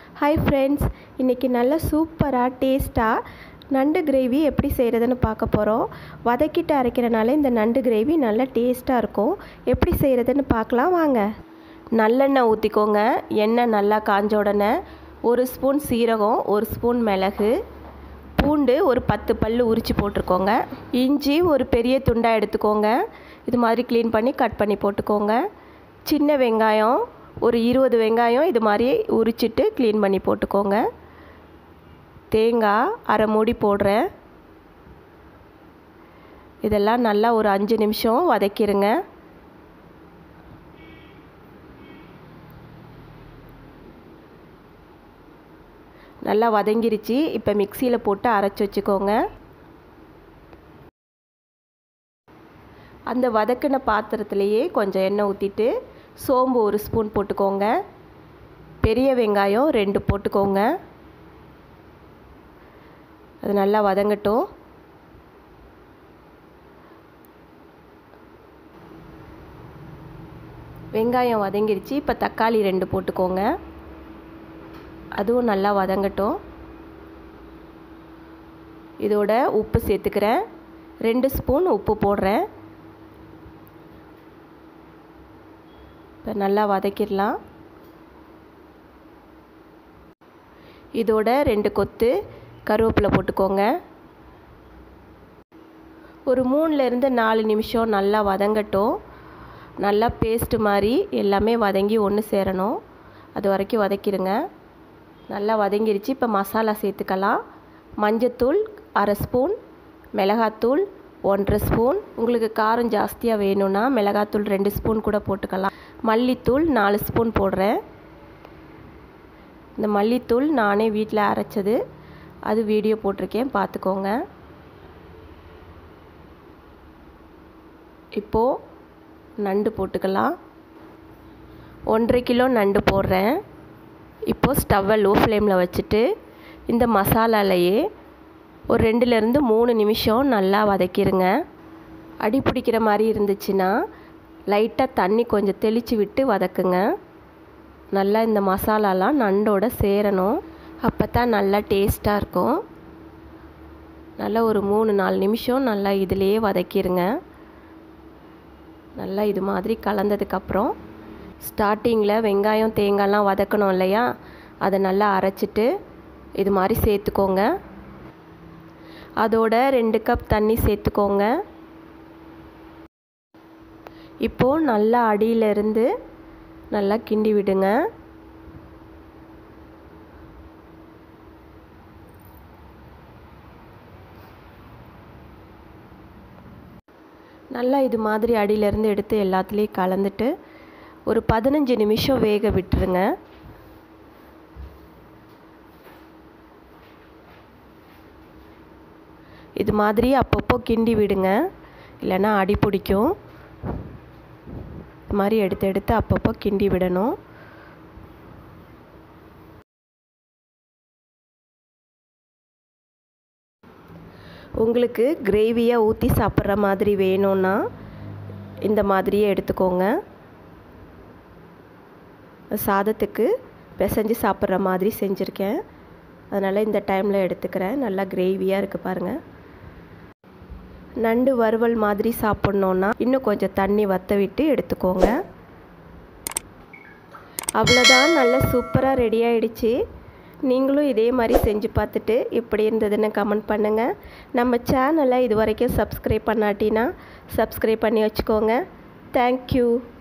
Hi friends, இன்னைக்கு நல்ல சூப்பரா டேஸ்டா நண்டு கிரேவி எப்படி செய்யறதுன்னு பார்க்க போறோம். வதக்கிட்டு அரைக்கிறனால இந்த நண்டு கிரேவி நல்ல டேஸ்டா இருக்கும். எப்படி செய்யறதுன்னு பார்க்கலாம் வாங்க. நல்லெண்ணெய் ஊத்திக்கோங்க. எண்ணெய் நல்லா காஞ்ச உடனே 1 ஸ்பூன் சீரகம், 1 ஸ்பூன் மிளகு, பூண்டு ஒரு 10 பல்லு உரிச்சு போட்டுக்கோங்க. இஞ்சி ஒரு பெரிய துண்டா எடுத்துக்கோங்க. இது மாதிரி க்ளீன் பண்ணி கட் பண்ணி போட்டுக்கோங்க. சின்ன வெங்காயம் ஒரு 20 வெங்காயம் இது மாதிரி உரிச்சிட்டு க்ளீன் பண்ணி போட்டுக்கோங்க. தேங்காய் அரை மூடி போடுறேன். இதெல்லாம் நல்லா ஒரு 5 நிமிஷம் வதக்கிடுங்க. நல்லா வதங்கிருச்சு. இப்போ மிக்சியில் போட்டு அரைச்சி வச்சுக்கோங்க. அந்த வதக்கின பாத்திரத்துலேயே கொஞ்சம் எண்ணெய் ஊற்றிட்டு சோம்பு 1 ஸ்பூன் போட்டுக்கோங்க. பெரிய வெங்காயம் 2 போட்டுக்கோங்க. அது நல்லா வதங்கட்டும். வெங்காயம் வதங்கிருச்சு. இப்போ தக்காளி 2 போட்டுக்கோங்க. அதுவும் நல்லா வதங்கட்டும். இதோட உப்பு சேர்த்துக்கிறேன். 2 ஸ்பூன் உப்பு போடுறேன். இப்போ நல்லா வதக்கிடலாம். இதோட 2 கொத்து கருவேப்பிலை போட்டுக்கோங்க. ஒரு 3லேருந்து 4 நிமிஷம் நல்லா வதங்கட்டும். நல்லா பேஸ்ட்டு மாதிரி எல்லாமே வதங்கி ஒன்று சேரணும். அது வரைக்கும் வதக்கிடுங்க. நல்லா வதங்கிருச்சு. இப்போ மசாலா சேர்த்துக்கலாம். மஞ்சத்தூள் அரை ஸ்பூன், மிளகாத்தூள் 1.5 ஸ்பூன். உங்களுக்கு காரம் ஜாஸ்தியாக வேணும்னா மிளகாத்தூள் 2 ஸ்பூன் கூட போட்டுக்கலாம். மல்லித்தூள் 4 ஸ்பூன் போடுறேன். இந்த மல்லித்தூள் நானே வீட்டில் அரைச்சது, அது வீடியோ போட்டிருக்கேன், பார்த்துக்கோங்க. இப்போது நண்டு போட்டுக்கலாம். 1.5 கிலோ நண்டு போடுறேன். இப்போது ஸ்டவ்வை லோ ஃப்ளேமில் வச்சுட்டு இந்த மசாலாலையே ஒரு 2லேருந்து 3 நிமிஷம் நல்லா வதக்கிடுங்க. அடி பிடிக்கிற மாதிரி இருந்துச்சுன்னா லைட்டாக தண்ணி கொஞ்சம் தெளித்து விட்டு வதக்குங்க. நல்லா இந்த மசாலாலாம் நண்டோட சேரணும். அப்போ தான் நல்லா டேஸ்ட்டாக இருக்கும். நல்லா ஒரு 3-4 நிமிஷம் நல்லா இதிலையே வதக்கிடுங்க. நல்லா இது மாதிரி கலந்ததுக்கப்புறம் ஸ்டார்டிங்கில் வெங்காயம் தேங்காய்லாம் வதக்கணும் இல்லையா, அதை நல்லா அரைச்சிட்டு இது மாதிரி சேர்த்துக்கோங்க. அதோட 2 கப் தண்ணி சேர்த்துக்கோங்க. இப்போது நல்லா அடியிலிருந்து நல்லா கிண்டி விடுங்க. நல்லா இது மாதிரி அடியிலேருந்து எடுத்து எல்லாத்துலேயும் கலந்துட்டு ஒரு 15 நிமிஷம் வேக விட்டுருங்க. இது மாதிரி அப்பப்போ கிண்டி விடுங்க, இல்லைன்னா அடி பிடிக்கும். இது மாதிரி எடுத்து அப்பப்போ கிண்டி விடணும். உங்களுக்கு கிரேவியாக ஊற்றி சாப்பிட்ற மாதிரி வேணும்னா இந்த மாதிரியே எடுத்துக்கோங்க. சாதத்துக்கு பிசைஞ்சு சாப்பிட்ற மாதிரி செஞ்சுருக்கேன், அதனால் இந்த டைமில் எடுத்துக்கிறேன். நல்லா கிரேவியாக இருக்குது பாருங்கள். நண்டு வறுவல் மாதிரி சாப்பிட்ணுன்னா இன்னும் கொஞ்சம் தண்ணி வற்ற விட்டு எடுத்துக்கோங்க. அவ்வளோதான், நல்லா சூப்பராக ரெடி ஆகிடுச்சு. நீங்களும் இதே மாதிரி செஞ்சு பார்த்துட்டு எப்படி இருந்ததுன்னு கமெண்ட் பண்ணுங்கள். நம்ம சேனலை இது வரைக்கும் சப்ஸ்கிரைப் பண்ணாட்டினா சப்ஸ்கிரைப் பண்ணி வச்சுக்கோங்க. தேங்க்யூ.